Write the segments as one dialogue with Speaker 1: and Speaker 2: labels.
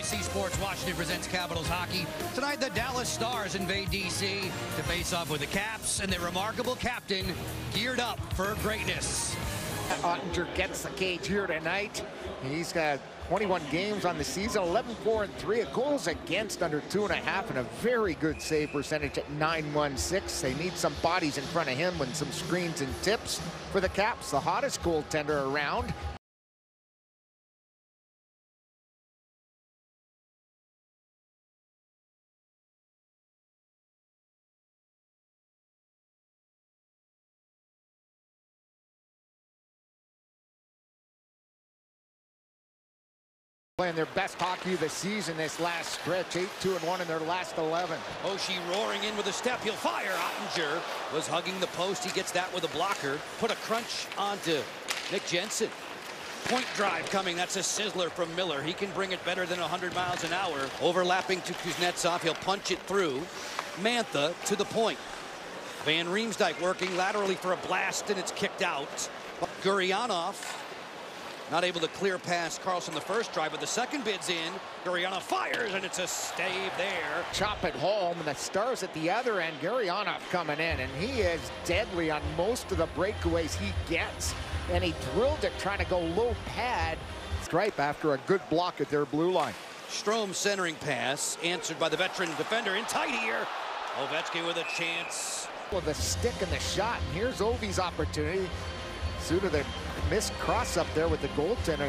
Speaker 1: NBC Sports Washington presents Capitals hockey. Tonight, the Dallas Stars invade D.C. to face off with the Caps and their remarkable captain, geared up for greatness.
Speaker 2: Oettinger gets the cage here tonight. He's got 21 games on the season, 11-4-3, goals against under 2.5, and a very good save percentage at .916. They need some bodies in front of him and some screens and tips for the Caps, the hottest goaltender around. Playing their best hockey of the season this last stretch, 8-2-1 in their last 11.
Speaker 1: Oshie roaring in with a step, he'll fire. Oettinger was hugging the post, he gets that with a blocker. Put a crunch onto Nick Jensen. Point drive coming, that's a sizzler from Miller. He can bring it better than 100 miles an hour. Overlapping to Kuznetsov, he'll punch it through. Mantha to the point. Van Riemsdyk working laterally for a blast, and it's kicked out. Gurianov not able to clear past Carlson the first drive, but the second bid's in. Gurianov fires, and it's a stave there.
Speaker 2: Chop it home, and the Stars at the other end. Gurianov coming in, and he is deadly on most of the breakaways he gets. And he drilled it trying to go low pad. Stripe after a good block at their blue line.
Speaker 1: Strome centering pass, answered by the veteran defender in tight here. Ovechkin with a chance.
Speaker 2: Well, the stick and the shot, and here's Ovi's opportunity. Suda the missed cross up there with the goaltender.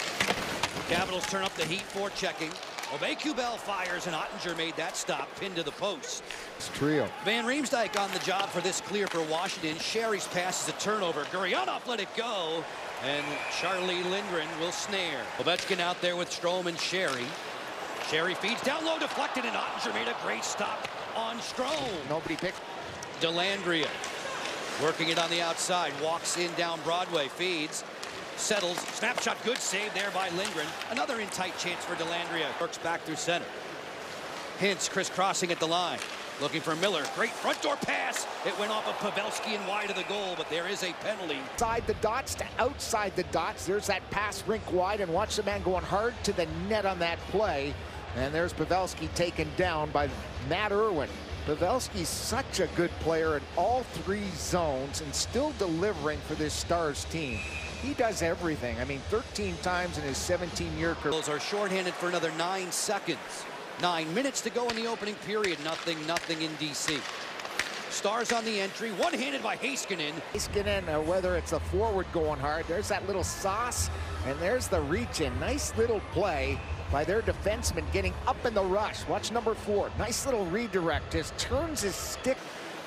Speaker 1: Capitals turn up the heat for checking. Aube-Kubel fires, and Oettinger made that stop, pinned to the post.
Speaker 2: It's trio.
Speaker 1: Van Riemsdyk on the job for this clear for Washington. Sherry's pass is a turnover. Gurianov let it go, and Charlie Lindgren will snare. Ovechkin out there with Strome and Sherry. Sherry feeds down low, deflected, and Oettinger made a great stop on Strome.
Speaker 2: Nobody picked.
Speaker 1: Dellandrea working it on the outside, walks in down Broadway, feeds, settles, snapshot, good save there by Lindgren. Another in-tight chance for Dellandrea, works back through center. Hintz crisscrossing at the line, looking for Miller, great front door pass. It went off of Pavelski and wide of the goal, but there is a penalty.
Speaker 2: Inside the dots to outside the dots, there's that pass rink wide, and watch the man going hard to the net on that play. And there's Pavelski taken down by Matt Irwin. Pavelski's such a good player in all three zones and still delivering for this Stars team. He does everything. I mean, 13 times in his 17-year career.
Speaker 1: Those are shorthanded for another 9 seconds. 9 minutes to go in the opening period. Nothing in DC. Stars on the entry, one-handed by Heiskanen.
Speaker 2: Heiskanen, whether it's a forward going hard, there's that little sauce, and there's the reach-in. Nice little play by their defenseman getting up in the rush. Watch number 4. Nice little redirect. Just turns his stick.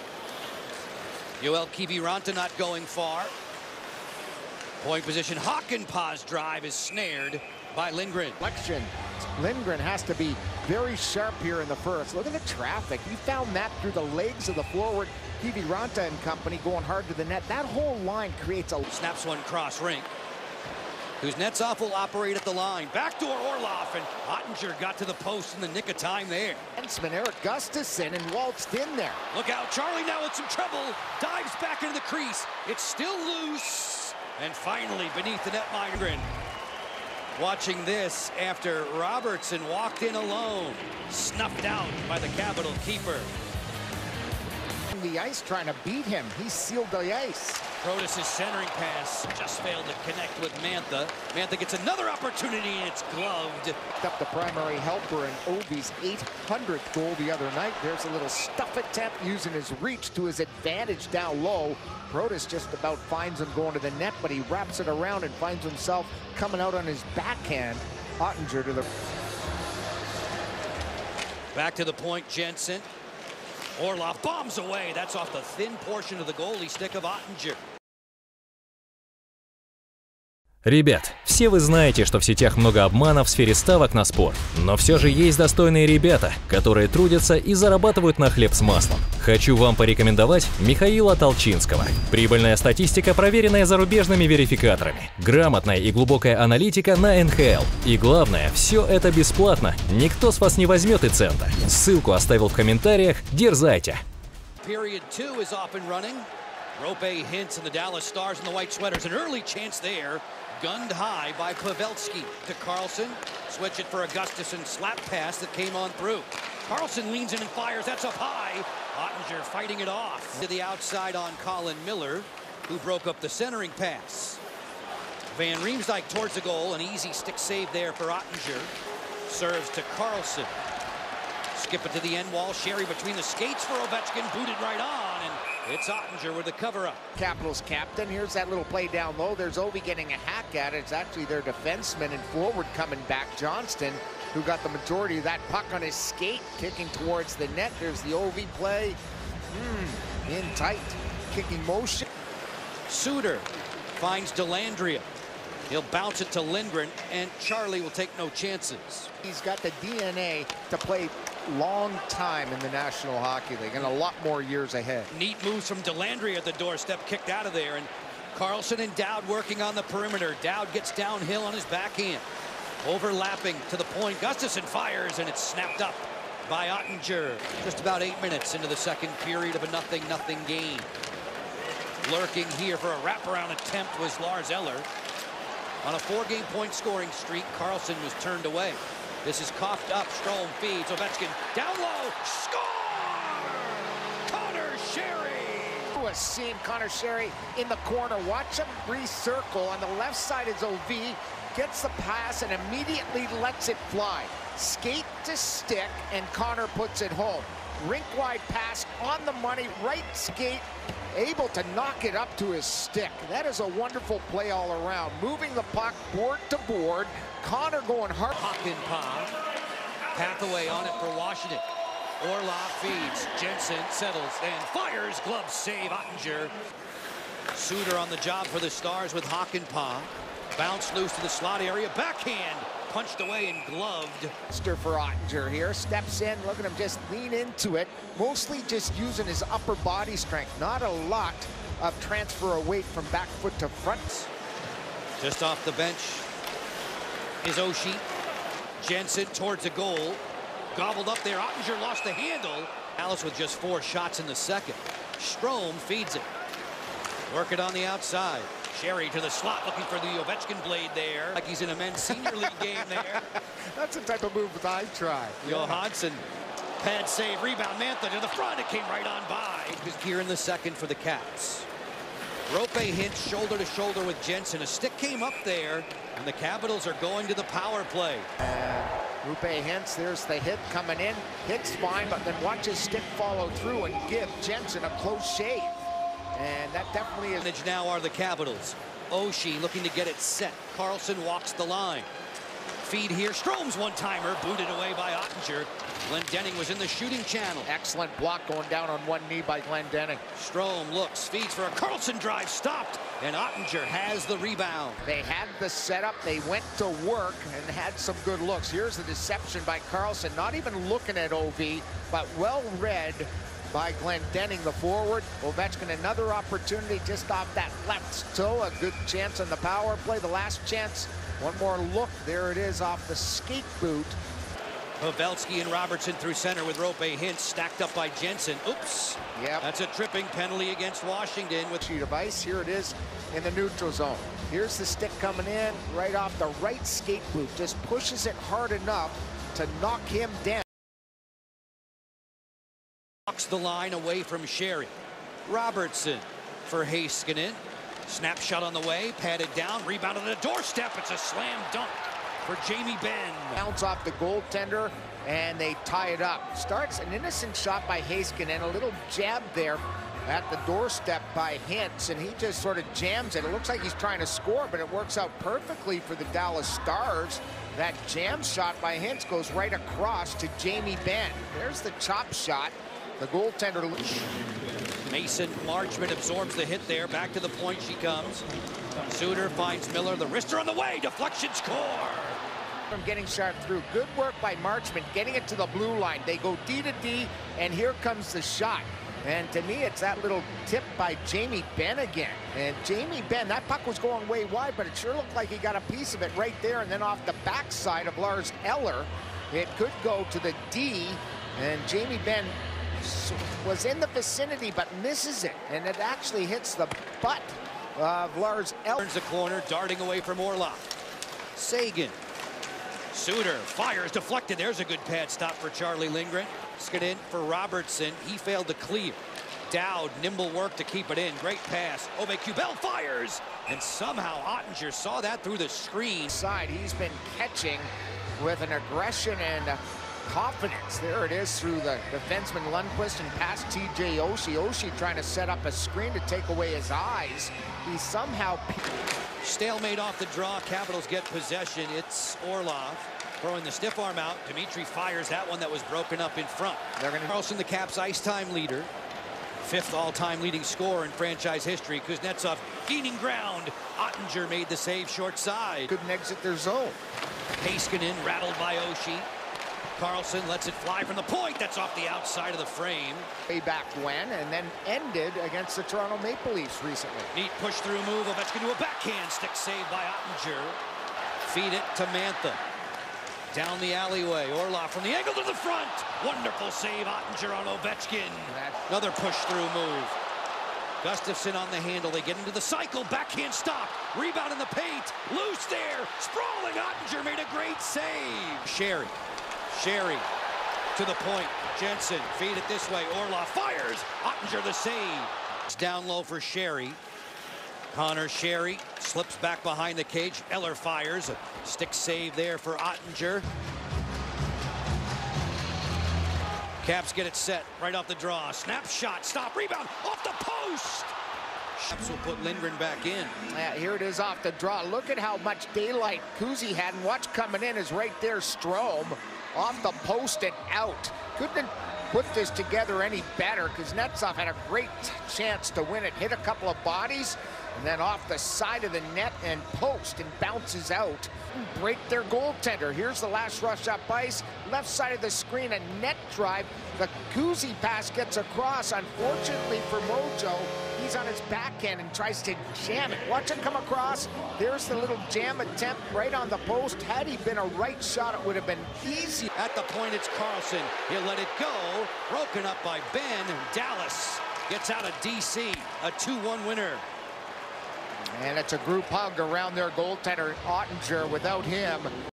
Speaker 1: Joel Kiviranta not going far. Point position. Hakanpää's drive is snared by Lindgren.
Speaker 2: Election. Lindgren has to be very sharp here in the first. Look at the traffic. He found that through the legs of the forward. Kiviranta and company going hard to the net. That whole line creates a...
Speaker 1: Snaps one cross rink. Kuznetsov will operate at the line. Backdoor Orlov, and Oettinger got to the post in the nick of time there.
Speaker 2: Defenseman Erik Gustafsson and waltzed in there.
Speaker 1: Look out, Charlie now with some trouble. Dives back into the crease. It's still loose. And finally, beneath the net, Lindgren. Watching this after Robertson walked in alone. Snuffed out by the Capital keeper.
Speaker 2: The ice trying to beat him. He sealed the ice.
Speaker 1: Protas' centering pass just failed to connect with Mantha. Mantha gets another opportunity, and it's gloved.
Speaker 2: Up the primary helper in Ovi's 800th goal the other night. There's a little stuff attempt using his reach to his advantage down low. Protas just about finds him going to the net, but he wraps it around and finds himself coming out on his backhand. Oettinger to the...
Speaker 1: Back to the point, Jensen. Orlov bombs away. That's off the thin portion of the goalie stick of Oettinger.
Speaker 3: Ребят, все вы знаете, что в сетях много обмана в сфере ставок на спорт. Но все же есть достойные ребята, которые трудятся и зарабатывают на хлеб с маслом. Хочу вам порекомендовать Михаила Толчинского. Прибыльная статистика, проверенная зарубежными верификаторами. Грамотная и глубокая аналитика на НХЛ. И главное, все это бесплатно. Никто с вас не возьмет и цента. Ссылку оставил в комментариях. Дерзайте.
Speaker 1: Period 2 is off and running. Rope Hintz and the Dallas Stars in the white sweaters. An early chance there. Gunned high by Pavelski to Carlson. Switch it for a Gustafsson slap pass that came on through. Carlson leans in and fires. That's up high. Ottinger fighting it off. To the outside on Colin Miller, who broke up the centering pass. Van Riemsdyk towards the goal. An easy stick save there for Ottinger. Serves to Carlson. Skip it to the end wall. Sherry between the skates for Ovechkin. Booted right on. And it's Ottinger with the cover-up.
Speaker 2: Capitals captain. Here's that little play down low. There's Ovi getting a hack at it. It's actually their defenseman and forward coming back, Johnston, who got the majority of that puck on his skate, kicking towards the net. There's the Ovi play. In tight. Kicking motion.
Speaker 1: Suter finds Dellandrea. He'll bounce it to Lindgren, and Charlie will take no chances.
Speaker 2: He's got the DNA to play long time in the National Hockey League and a lot more years ahead.
Speaker 1: Neat moves from Dellandrea at the doorstep, kicked out of there, and Carlson and Dowd working on the perimeter. Dowd gets downhill on his backhand. Overlapping to the point. Gustafsson fires, and it's snapped up by Ottinger. Just about 8 minutes into the second period of a 0-0 game. Lurking here for a wraparound attempt was Lars Eller. On a 4-game point scoring streak, Carlson was turned away. This is coughed up. Strome feeds. Ovechkin down low. Score! Connor Sherry!
Speaker 2: Was seeing Connor Sherry in the corner. Watch him recircle. On the left side is OV. Gets the pass and immediately lets it fly. Skate to stick, and Connor puts it home. Rink-wide pass on the money. Right skate. Able to knock it up to his stick. That is a wonderful play all around. Moving the puck board to board. Connor going hard.
Speaker 1: Hakanpää. Pathaway on it for Washington. Orlov feeds. Jensen settles and fires. Glove save. Ottinger. Suter on the job for the Stars with Hakanpää. Bounce loose to the slot area. Backhand. Punched away and gloved.
Speaker 2: For Ottinger here. Steps in. Look at him just lean into it. Mostly just using his upper body strength. Not a lot of transfer of weight from back foot to front.
Speaker 1: Just off the bench is Oshie. Jensen towards the goal. Gobbled up there. Ottinger lost the handle. Alice with just 4 shots in the second. Strome feeds it. Work it on the outside. Sherry to the slot, looking for the Ovechkin blade there. Like he's in a men's senior league game there.
Speaker 2: That's the type of move that I try.
Speaker 1: Johansson, pad save, rebound. Mantha to the front. It came right on by. Here in the second for the Caps. Rope Hintz shoulder to shoulder with Jensen. A stick came up there, and the Capitals are going to the power play.
Speaker 2: Rupe Hintz, there's the hit coming in. Hits fine, but then watch his stick follow through and give Jensen a close shave. And that definitely is.
Speaker 1: Now are the Capitals. Oshie looking to get it set. Carlson walks the line. Feed here. Strome's one-timer. Booted away by Ottinger. Glendening was in the shooting channel.
Speaker 2: Excellent block going down on one knee by Glendening.
Speaker 1: Strome looks, feeds for a Carlson drive. Stopped. And Ottinger has the rebound.
Speaker 2: They had the setup. They went to work and had some good looks. Here's the deception by Carlson. Not even looking at OV, but well read by Glendening, the forward. Ovechkin, another opportunity just off that left toe. A good chance on the power play. The last chance. One more look. There it is off the skate boot.
Speaker 1: Pavelski and Robertson through center with Rope Hintz stacked up by Jensen. Oops.
Speaker 2: Yep.
Speaker 1: That's a tripping penalty against Washington. With
Speaker 2: sheet of ice. Here it is in the neutral zone. Here's the stick coming in right off the right skate boot. Just pushes it hard enough to knock him down.
Speaker 1: Walks the line away from Sherry. Robertson for Heiskanen. Snapshot on the way, padded down, rebounded at the doorstep. It's a slam dunk for Jamie Benn.
Speaker 2: Bounce off the goaltender, and they tie it up. Starts an innocent shot by Heiskanen, a little jab there at the doorstep by Hintz, and he just sort of jams it. It looks like he's trying to score, but it works out perfectly for the Dallas Stars. That jam shot by Hintz goes right across to Jamie Benn. There's the chop shot. The goaltender.
Speaker 1: Mason Marchment absorbs the hit there. Back to the point she comes. Suter finds Miller. The wrister on the way. Deflection score.
Speaker 2: From getting shot through. Good work by Marchment getting it to the blue line. They go D to D, and here comes the shot. And to me, it's that little tip by Jamie Benn again. And Jamie Benn, that puck was going way wide, but it sure looked like he got a piece of it right there. And then off the backside of Lars Eller, it could go to the D. And Jamie Benn was in the vicinity but misses it, and it actually hits the butt Lars Eller.
Speaker 1: Turns the corner, darting away from Orlov. Sagan. Suter fires, deflected. There's a good pad stop for Charlie Lindgren. Skid in for Robertson. He failed to clear. Dowd, nimble work to keep it in. Great pass. Aube-Kubel fires. And somehow Ottinger saw that through the screen.
Speaker 2: Side, he's been catching with an aggression and confidence. There it is through the defenseman Lundqvist and past TJ Oshie. Oshie trying to set up a screen to take away his eyes. He somehow...
Speaker 1: Stalemate off the draw. Capitals get possession. It's Orlov throwing the stiff arm out. Dimitri fires that one that was broken up in front.
Speaker 2: They're going to...
Speaker 1: Carlson, the Caps' ice time leader. 5th all-time leading scorer in franchise history. Kuznetsov gaining ground. Ottinger made the save short side.
Speaker 2: Couldn't exit their zone.
Speaker 1: Heiskanen rattled by Oshie. Carlson lets it fly from the point. That's off the outside of the frame.
Speaker 2: Way back when, and then ended against the Toronto Maple Leafs recently.
Speaker 1: Neat push-through move. Ovechkin to a backhand. Stick save by Ottinger. Feed it to Mantha. Down the alleyway. Orlov from the angle to the front. Wonderful save, Ottinger on Ovechkin. Another push-through move. Gustafsson on the handle. They get into the cycle. Backhand stop. Rebound in the paint. Loose there. Sprawling. Ottinger made a great save. Sherry to the point. Jensen feed it this way. Orlov fires. Ottinger the save. It's down low for Sherry. Connor Sherry slips back behind the cage. Eller fires. A stick save there for Ottinger. Caps get it set right off the draw. Snapshot. Stop. Rebound. Off the post. Caps will put Lindgren back in.
Speaker 2: Yeah, here it is off the draw. Look at how much daylight Kuzi had. And watch coming in is right there. Strome off the post and out. Couldn't put this together any better because Kuznetsov had a great chance to win it. Hit a couple of bodies and then off the side of the net and post and bounces out. Break their goaltender. Here's the last rush up ice. Left side of the screen, a net drive. The Kuzi pass gets across. Unfortunately for Mojo, he's on his backhand and tries to jam it. Watch it come across. There's the little jam attempt right on the post. Had he been a right shot, it would have been easy.
Speaker 1: At the point, it's Carlson. He'll let it go. Broken up by Ben. Dallas gets out of DC. A 2-1 winner.
Speaker 2: And it's a group hug around their goaltender, Ottinger. Without him,